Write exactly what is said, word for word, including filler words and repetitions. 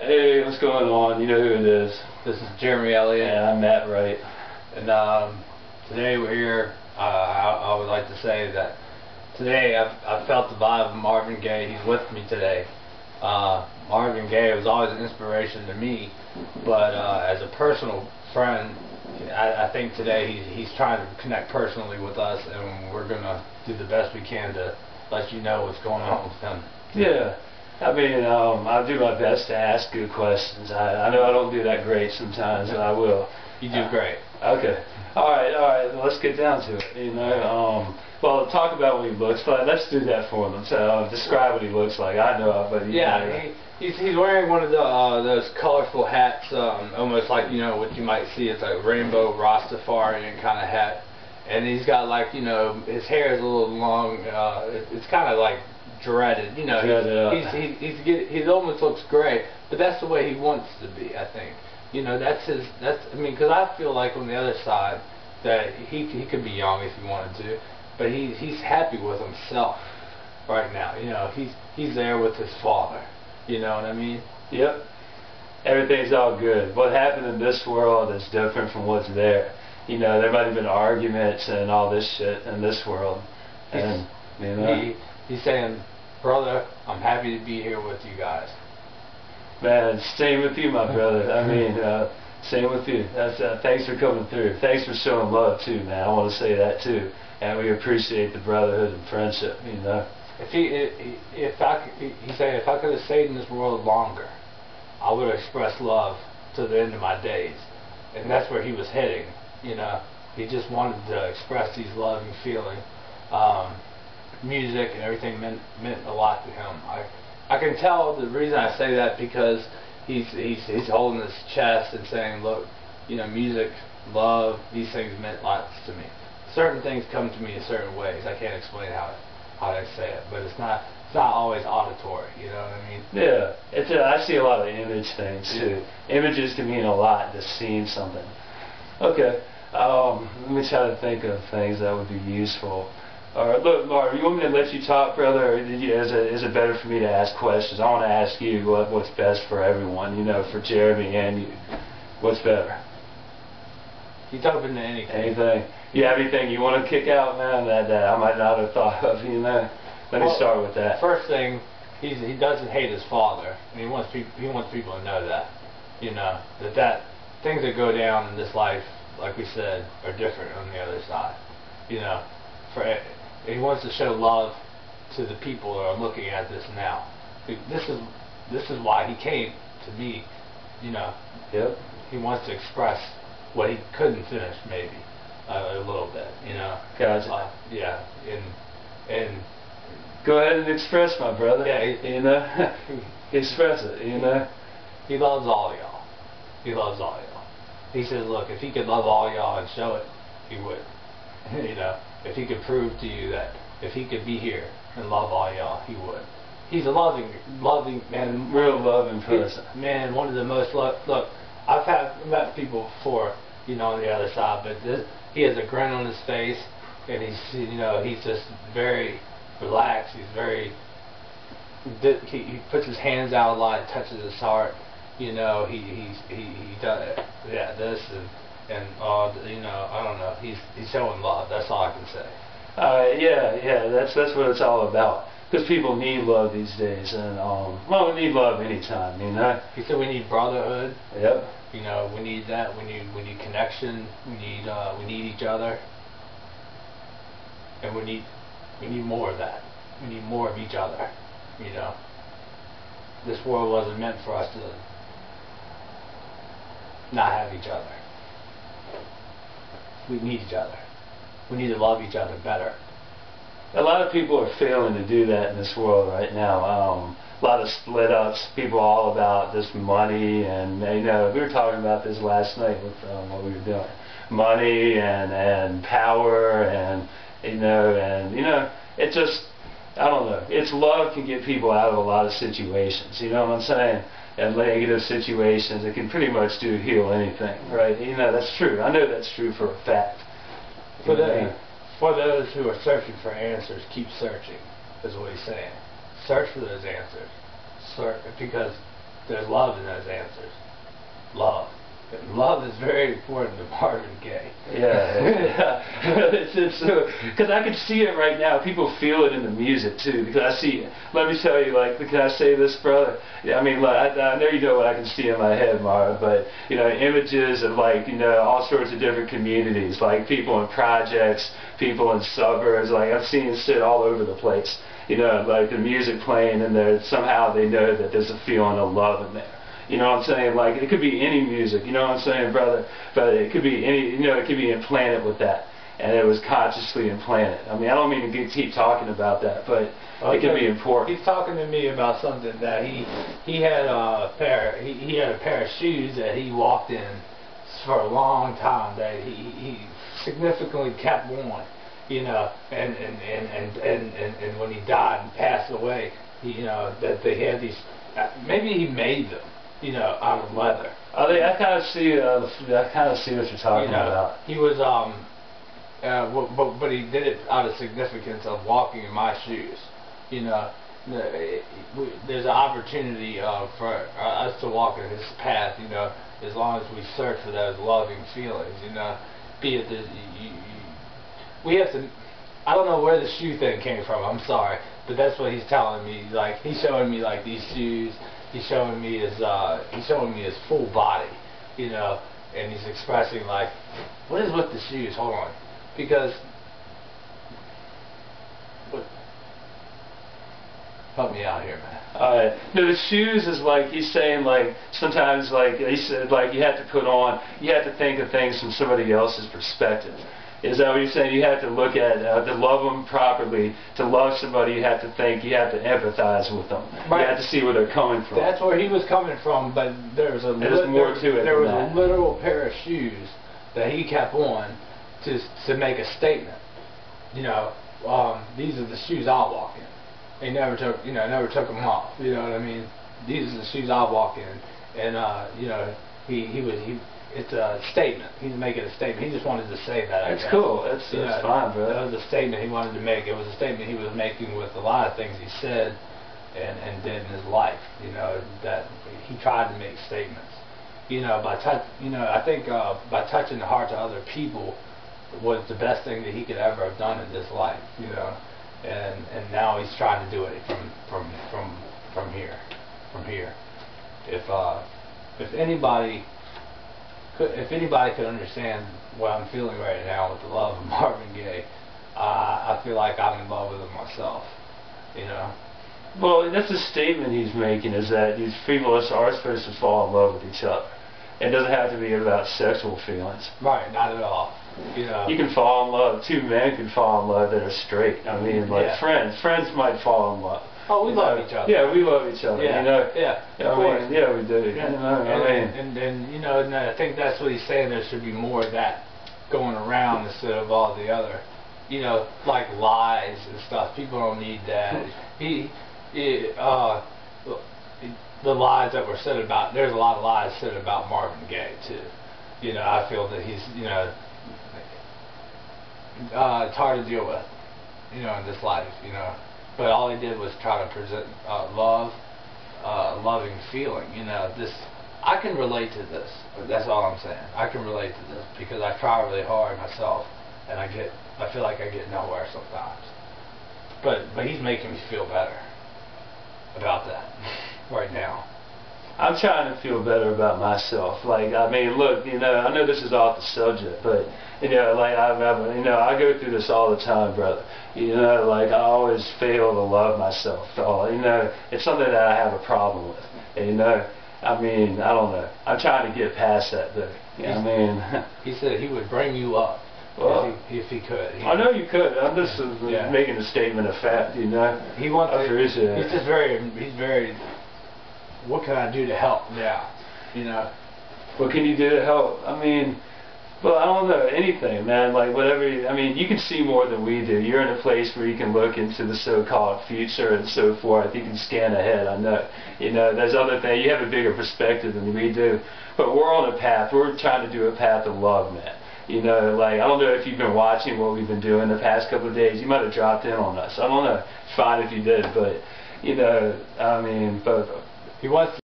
Hey, what's going on? You know who it is. This is Jeremy Elliott. Yeah, I'm Matt Wright. And um, today we're here. Uh, I, I would like to say that today I've, I've felt the vibe of Marvin Gaye. He's with me today. Uh, Marvin Gaye was always an inspiration to me, but uh, as a personal friend, I, I think today he's, he's trying to connect personally with us, and we're going to do the best we can to let you know what's going on with him. Yeah. I mean, um, I'll do my best to ask good questions. I, I know I don't do that great sometimes, but I will. You do great. Uh, okay. All right, all right. Well, let's get down to it. You know, um, well, talk about what he looks like. Let's do that for them. So, uh, describe what he looks like. I know, but you yeah, know, he, he's he's wearing one of the uh, those colorful hats, um, almost like you know what you might see as a rainbow Rastafarian kind of hat, and he's got like you know his hair is a little long. Uh, it, it's kind of like dreaded, you know. He's, he's, he's, he's, he's almost looks great, but that's the way he wants to be. I think, you know, that's his. That's I mean, because I feel like on the other side that he he could be young if he wanted to, but he he's happy with himself right now. You know, he's he's there with his father. You know what I mean? Yep. Everything's all good. What happened in this world is different from what's there. You know, there might have been arguments and all this shit in this world, and you know. He, He's saying, brother, I'm happy to be here with you guys. Man, same with you, my brother. I mean, uh, same with you. That's, uh, thanks for coming through. Thanks for showing love, too, man. I want to say that, too. And we appreciate the brotherhood and friendship, you know. If he, if, if I, he's saying, if I could have stayed in this world longer, I would have expressed love to the end of my days. And that's where he was heading, you know. He just wanted to express these loving feelings. Um, music and everything meant meant a lot to him. I I can tell the reason I say that because he's he's he's holding his chest and saying, look, you know, music, love, these things meant lots to me. Certain things come to me in certain ways. I can't explain how it, how I say it, but it's not it's not always auditory. You know what I mean? Yeah, it's a, I see a lot of image things too. Images can mean a lot. Just seeing something. Okay, um, let me try to think of things that would be useful. All right, look, Marv, you want me to let you talk, brother, or did you, is, it, is it better for me to ask questions? I want to ask you what, what's best for everyone, you know, for Jeremy and you. What's better? He's open to anything. Anything. You have anything you want to kick out, man, that, that I might not have thought of, you know? Let well, me start with that. First thing, he's, he doesn't hate his father, and he wants, people, he wants people to know that, you know, that, that things that go down in this life, like we said, are different on the other side, you know. For He wants to show love to the people that are looking at this now. This is this is why he came to me, you know. Yep. He wants to express what he couldn't finish, maybe uh, a little bit, you know. Gotcha. Uh, yeah, and and go ahead and express, my brother. Yeah, he, you know, express it. You know, he loves all y'all. He loves all y'all. He says, look, if he could love all y'all and show it, he would. You know. If he could prove to you that if he could be here and love all y'all, he would. He's a loving, loving man, real loving person. Man, one of the most love. Look, I've had met people before, you know, on the other side, but this, he has a grin on his face, and he's, you know, he's just very relaxed. He's very. He, he puts his hands out a lot, touches his heart. You know, he he's, he he does yeah this and. And uh, you know, I don't know. He's he's showing love. That's all I can say. Uh, yeah, yeah. That's that's what it's all about. Because people need love these days, and um, well, we need love anytime. You know. He said we need brotherhood. Yep. You know, we need that. We need we need connection. We need uh, we need each other. And we need we need more of that. We need more of each other. You know. This world wasn't meant for us to not have each other. We need each other. We need to love each other better. A lot of people are failing to do that in this world right now. Um, a lot of split ups. People are all about this money, and you know, we were talking about this last night with um, what we were doing. Money and and power, and you know, and you know, it just, I don't know. It's love can get people out of a lot of situations. You know what I'm saying? And negative situations, it can pretty much do heal anything, right? You know, that's true. I know that's true for a fact. For, the, for those who are searching for answers, keep searching, is what he's saying. Search for those answers. Search, because there's love in those answers. Love. And love is very important to Marvin Gaye. Yeah, it's it's because I can see it right now. People feel it in the music too. Because I see. Let me tell you, like, can I say this, brother? Yeah, I mean, like, I, I know you know what I can see in my head, Marv. But you know, images of, like, you know, all sorts of different communities, like people in projects, people in suburbs. Like, I've seen it sit all over the place. You know, like the music playing in there. Somehow they know that there's a feeling of love in there. You know what I'm saying? Like, it could be any music, you know what I'm saying, brother? But it could be any, you know, it could be implanted with that. And it was consciously implanted. I mean, I don't mean to keep talking about that, but well, it could be important. He's talking to me about something that he he had a pair he, he had a pair of shoes that he walked in for a long time that he, he significantly kept on, you know, and and, and, and, and, and, and when he died and passed away, he, you know, that they had these, maybe he made them, you know, out of leather. I think I kind of see. Uh, I kind of see what you're talking you know, about. He was, um, uh, but but he did it out of significance of walking in my shoes. You know, there's an opportunity uh, for us to walk in his path. You know, as long as we search for those loving feelings. You know, be it the, you, you, we have to. I don't know where the shoe thing came from. I'm sorry, but that's what he's telling me. Like, he's showing me, like, these shoes. He's showing me his uh, he's showing me his full body, you know, and he's expressing, like, what is with the shoes? Hold on, because what, help me out here, man. Alright. No, the shoes is like, he's saying, like, sometimes, like, he said, like, you have to put on, you have to think of things from somebody else's perspective. Is that what you're saying? You have to look at, uh, to love them properly. To love somebody, you have to think, you have to empathize with them. Right. You have to see where they're coming from. That's where he was coming from, but there was a There's more to it There than was that. a literal pair of shoes that he kept on to to make a statement. You know, um, these are the shoes I'll walk in. He never took, you know, never took them off. You know what I mean? These are the shoes I'll walk in, and uh, you know, he he was he. It's a statement. He's making a statement. He just wanted to say that. I That's guess. cool. That's, that's you know, fine, bro. That was a statement he wanted to make. It was a statement he was making with a lot of things he said and, and did in his life. You know, that he tried to make statements. You know, by touch. You know, I think uh, by touching the hearts of other people was the best thing that he could ever have done in this life. You know, and and now he's trying to do it from from from from here, from here. If uh, if anybody. If anybody could understand what I'm feeling right now with the love of Marvin Gaye, uh, I feel like I'm in love with him myself. You know. Well, that's a statement he's making, is that these people are supposed to fall in love with each other. It doesn't have to be about sexual feelings. Right, not at all. You know. You can fall in love. Two men can fall in love that are straight. I mean, like yeah. friends. Friends might fall in love. Oh, we you love know? each other. Yeah, we love each other. Yeah, you know? yeah. I mean, yeah, we do. Yeah. You know, and, I mean, and, and, and you know, and I think that's what he's saying. There should be more of that going around instead of all the other, you know, like lies and stuff. People don't need that. He, he uh, the lies that were said about. There's a lot of lies said about Marvin Gaye too. You know, I feel that he's, you know, uh, it's hard to deal with, you know, in this life, you know. But all he did was try to present uh, love, uh, loving feeling. You know, this. I can relate to this. That's all I'm saying. I can relate to this because I try really hard myself, and I get. I feel like I get nowhere sometimes. But but he's making me feel better about that right now. I'm trying to feel better about myself. Like, I mean, look, you know, I know this is off the subject, but, you know, like, I remember, you know, I go through this all the time, brother. You know, like, I always fail to love myself. So, you know, it's something that I have a problem with. And, you know, I mean, I don't know. I'm trying to get past that, though. You know what I mean? He said he would bring you up. Well, if, he, if he could. He I know you could. I'm just uh, yeah. making a statement of fact, you know. He wants I appreciate to, it. He's just very, he's very, what can I do to help now? You know. What can you do to help? I mean, well, I don't know, anything, man. Like, whatever, you, I mean, you can see more than we do. You're in a place where you can look into the so-called future and so forth. You can scan ahead, I know. You know, there's other things. You have a bigger perspective than we do. But we're on a path. We're trying to do a path of love, man. You know, like, I don't know if you've been watching what we've been doing the past couple of days. You might have dropped in on us. I don't know. It's fine if you did, but, you know, I mean, but... He wants